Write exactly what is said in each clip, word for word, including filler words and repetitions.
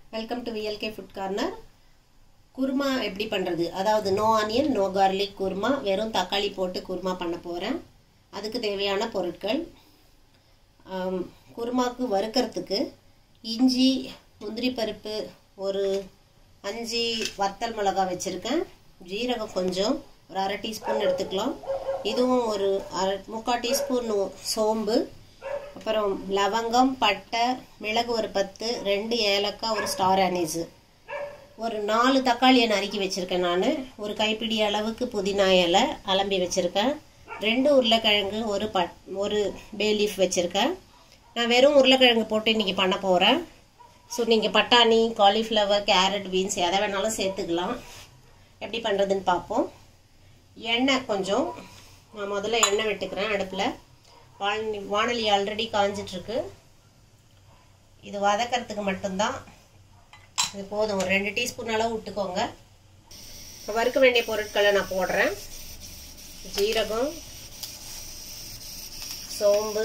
Welcome to VLK food corner. Kurma எப்படி பண்ணுறது, அதாவது no onion no garlic kurma, வெறும் தக்காளி போட்டு குருமா பண்ண போகிறேன். அதுக்கு தேவையான பொருட்கள், குருமாவுக்கு வறுக்கிறதுக்கு இஞ்சி, முந்திரி பருப்பு, ஒரு அஞ்சு வத்தல் மிளகா வச்சுருக்கேன், ஜீரகம் கொஞ்சம் ஒரு அரை டீஸ்பூன் எடுத்துக்கலாம், இதுவும் ஒரு அரை முக்கால் டீஸ்பூன் சோம்பு, அப்புறம் லவங்கம், பட்டை, மிளகு ஒரு பத்து, ரெண்டு ஏலக்காய், ஒரு ஸ்டார் அனீஸு, ஒரு நாலு தக்காளியை நறுக்கி வச்சுருக்கேன். நான் ஒரு கைப்பிடி அளவுக்கு புதினா இலை அலம்பி வச்சுருக்கேன், ரெண்டு உருளைக்கிழங்கு, ஒரு பட் ஒரு பே லீஃப் வச்சுருக்கேன். நான் வெறும் உருளைக்கிழங்கு போட்டு இன்றைக்கி பண்ண போகிறேன். ஸோ நீங்கள் பட்டாணி, காலிஃப்ளவர், கேரட், பீன்ஸ் எதை வேணாலும் சேர்த்துக்கலாம். எப்படி பண்ணுறதுன்னு பார்ப்போம். எண்ணெய் கொஞ்சம், நான் முதல்ல எண்ணெய் விட்டுக்கிறேன். அடுப்பில் வானி வானொலி ஆல்ரெடி காஞ்சிட்ருக்கு. இது வதக்கிறதுக்கு மட்டும்தான், இது போதும். ஒரு ரெண்டு டீஸ்பூன் அளவு விட்டுக்கோங்க. வறுக்க வேண்டிய பொருட்களை நான் போடுறேன். ஜீரகம், சோம்பு,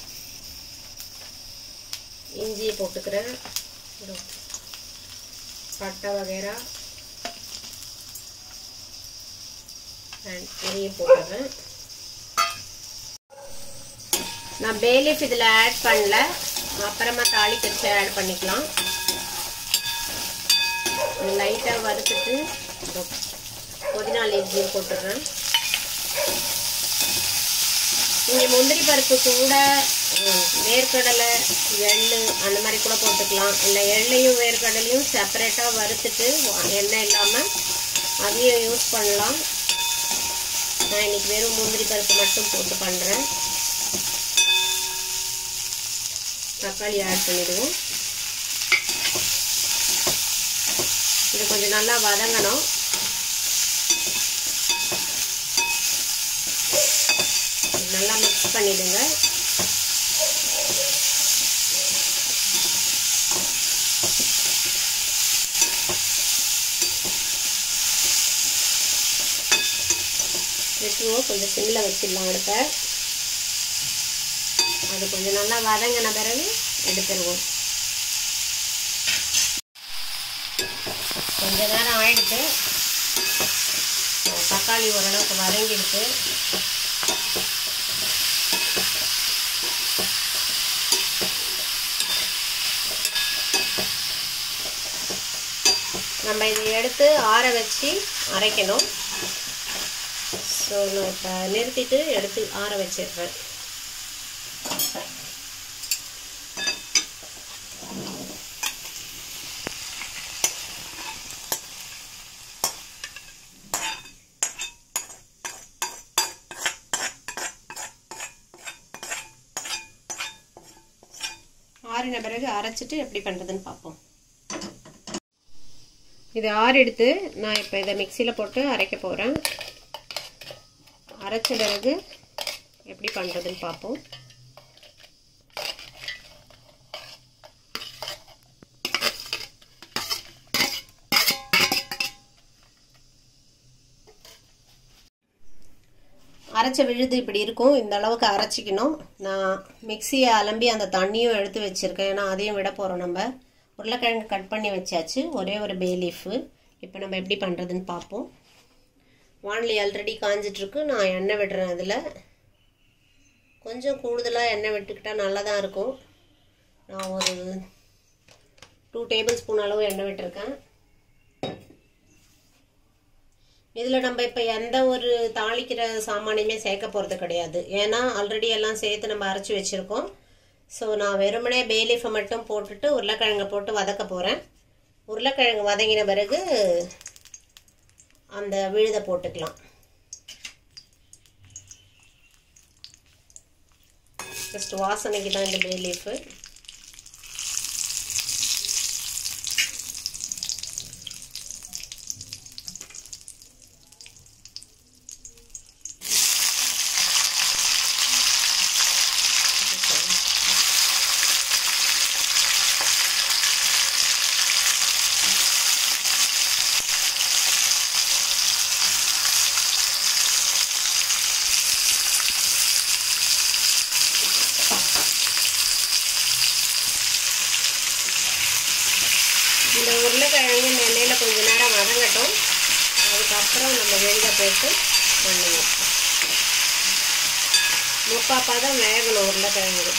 இஞ்சி போட்டுக்கிறேன், பட்டை வகைரா இதையும் போட்டுக்கிறேன். நான் பே லீஃப் இதில் ஆட் பண்ணல, அப்புறமா தாளி பிரித்து ஆட் பண்ணிக்கலாம். லைட்டாக வறுத்துட்டு புதினா லீவ்ஸையும் போட்டுடுறேன். இங்கே முந்திரி பருப்பு கூட வேர்க்கடலை, எள்ளு அந்த மாதிரி கூட போட்டுக்கலாம். இல்லை எள்ளையும் வேர்க்கடலையும் செப்பரேட்டாக வறுத்துட்டு எண்ணெய் இல்லாமல் அதையும் யூஸ் பண்ணலாம். நான் இன்னைக்கு வெறும் முந்திரி பருப்பு மட்டும் போட்டு பண்ணுறேன். தக்காளி ஆட் பண்ணிடுவோம். இது கொஞ்சம் நல்லா வதங்கணும். நல்லா மிக்ஸ் பண்ணிடுங்க. வெட்டுவோம், கொஞ்சம் சிம்மில் வச்சிடலாம் அடுப்பை. அது கொஞ்சம் நல்லா வதங்கின பிறகு எடுத்துருவோம். கொஞ்ச நேரம் ஆயிடுச்சு, தக்காளி ஓரளவுக்கு வதங்கிடுச்சு. நம்ம இதை எடுத்து ஆற வச்சு அரைக்கணும். ஸோ நான் இப்போ நிறுத்திட்டு எடுத்து ஆற வச்சிடுறேன். ஆறின பிறகு அரைச்சிட்டு எப்படி பண்ணுறதுன்னு பார்ப்போம். இது ஆறு எடுத்து நான் இப்போ இதை மிக்சியில் போட்டு அரைக்க போகிறேன். அரைச்ச பிறகு எப்படி பண்ணுறதுன்னு பார்ப்போம். அரைச்ச விழுது இப்படி இருக்கும். இந்த அளவுக்கு அரைச்சிக்கணும். நான் மிக்சியை அலம்பி அந்த தண்ணியும் எடுத்து வச்சுருக்கேன், ஏன்னா அதையும் விட போகிறோம். நம்ம உருளைக்கிழங்கு கட் பண்ணி வச்சாச்சு, ஒரே ஒரு பே லீஃபு. இப்போ நம்ம எப்படி பண்ணுறதுன்னு பார்ப்போம். வானொலி ஆல்ரெடி காஞ்சிட்ருக்கு, நான் எண்ணெய் விடுறேன். அதில் கொஞ்சம் கூடுதலாக எண்ணெய் விட்டுக்கிட்டால் நல்லா தான் இருக்கும். நான் ஒரு டூ டேபிள் ஸ்பூன் அளவு எண்ணெய் விட்டுருக்கேன். இதில் நம்ம இப்போ எந்த ஒரு தாளிக்கிற சாமானையுமே சேர்க்க போகிறது கிடையாது, ஏன்னா ஆல்ரெடி எல்லாம் சேர்த்து நம்ம அரைச்சி வச்சுருக்கோம். ஸோ நான் வெறுமனே பே லீஃபை மட்டும் போட்டுட்டு உருளைக்கிழங்கை போட்டு வதக்க போகிறேன். உருளைக்கிழங்கு வதங்கின பிறகு அந்த விழுதை போட்டுக்கலாம். ஜஸ்ட் வாசனைக்கு தான் இந்த பே லீஃபு. விழுத போட்டு பண்ணுவோம். முக்காப்பா தான் வேகணும் உருளைக்கிழங்கு.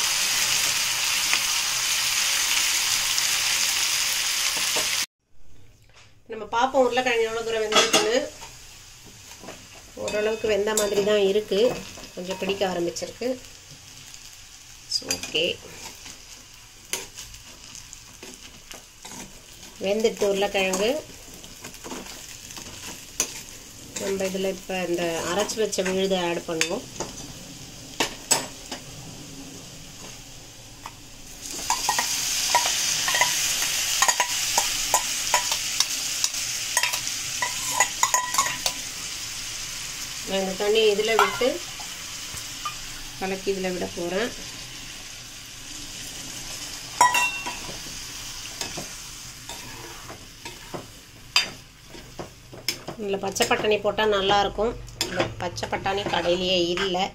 நம்ம பார்ப்போம் உருளைக்கிழங்கு எவ்வளோ தூரம் வெந்திருக்குன்னு. ஓரளவுக்கு வெந்த மாதிரி தான் இருக்குது, கொஞ்சம் பிடிக்க ஆரம்பிச்சிருக்கு. ஓகே, வெந்துட்டு உருளைக்கிழங்கு. நம்ம இதில் இப்போ இந்த அரைச்சி வச்ச விழுதை ஆட் பண்ணுவோம். நான் இந்த தண்ணி இதில் விட்டு கலக்கி இதில் விட போகிறேன். இதில் பச்சை பட்டாணி போட்டால் நல்லாயிருக்கும். இந்த பச்சை பட்டாணி கடையிலேயே இல்லை.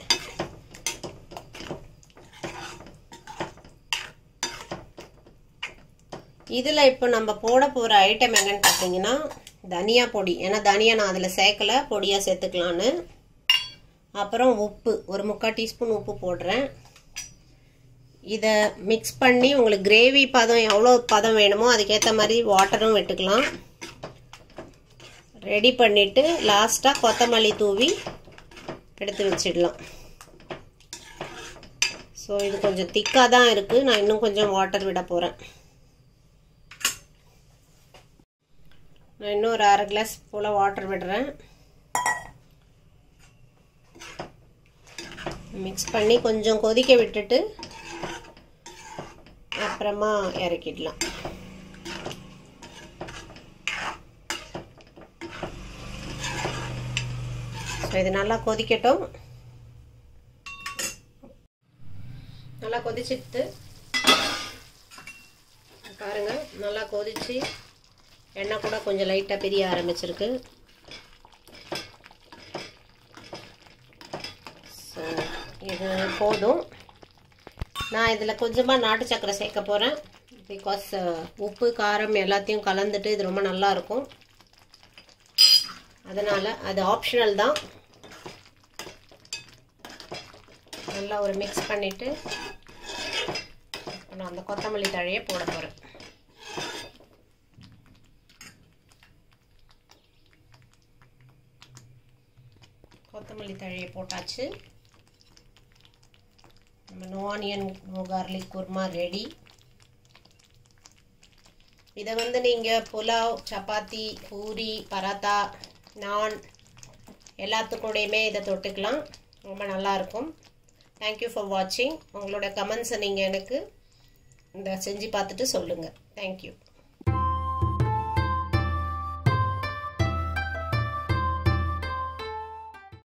இதில் இப்போ நம்ம போட போகிற ஐட்டம் என்னன்னு பார்த்தீங்கன்னா தனியா பொடி. ஏன்னா தனியா நான் அதில் சேர்க்கலை, பொடியாக சேர்த்துக்கலான்னு. அப்புறம் உப்பு, ஒரு முக்கால் டீஸ்பூன் உப்பு போடுறேன். இதை மிக்ஸ் பண்ணி உங்களுக்கு கிரேவி பதம் எவ்வளோ பதம் வேணுமோ அதுக்கேற்ற மாதிரி வாட்டரும் விட்டுக்கலாம். ரெடி பண்ணிவிட்டு லாஸ்ட்டாக கொத்தமல்லி தூவி எடுத்து வச்சிடலாம். ஸோ இது கொஞ்சம் திக்காக தான் இருக்குது, நான் இன்னும் கொஞ்சம் வாட்டர் விட போகிறேன். நான் இன்னும் ஒரு அரை கிளாஸ் போல் வாட்டர் விடுறேன். மிக்ஸ் பண்ணி கொஞ்சம் கொதிக்க விட்டுட்டு அப்புறமா இறக்கிடலாம். ஸோ இது நல்லா கொதிக்கட்டும். நல்லா கொதிச்சுட்டு பாருங்க, நல்லா கொதிச்சு எண்ணெய் கூட கொஞ்சம் லைட்டாக பிரிய ஆரம்பிச்சிருக்கு. ஸோ இது போதும். நான் இதில் கொஞ்சமாக நாட்டு சக்கரை சேர்க்க போகிறேன். பிகாஸ் உப்பு காரம் எல்லாத்தையும் கலந்துட்டு இது ரொம்ப நல்லா இருக்கும். அதனால் அது ஆப்ஷனல் தான். நல்லா ஒரு மிக்ஸ் பண்ணிவிட்டு நான் அந்த கொத்தமல்லி தழையை போட போகிறேன். கொத்தமல்லி தழையை போட்டாச்சு. நம்ம no onion no garlic kurma ready. இதை வந்து நீங்கள் புலாவ், சப்பாத்தி, பூரி, பராத்தா, நான் எல்லாத்துக்கூடையுமே இதை தொட்டுக்கலாம். ரொம்ப நல்லாயிருக்கும். தேங்க்யூ ஃபார் வாட்சிங். உங்களோட கமெண்ட்ஸை நீங்கள் எனக்கு இந்த செஞ்சு பார்த்துட்டு சொல்லுங்கள். தேங்க்யூ.